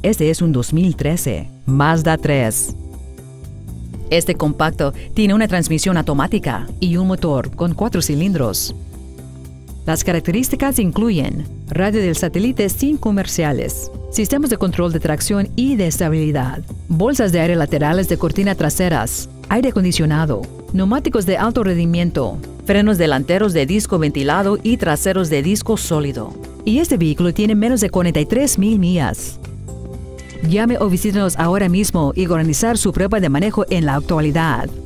Este es un 2013 Mazda 3. Este compacto tiene una transmisión automática y un motor con 4 cilindros. Las características incluyen radio del satélite sin comerciales, sistemas de control de tracción y de estabilidad, bolsas de aire laterales de cortina traseras, aire acondicionado, neumáticos de alto rendimiento, frenos delanteros de disco ventilado y traseros de disco sólido. Y este vehículo tiene menos de 43,000 millas. Llame o visítenos ahora mismo y organizar su prueba de manejo en la actualidad.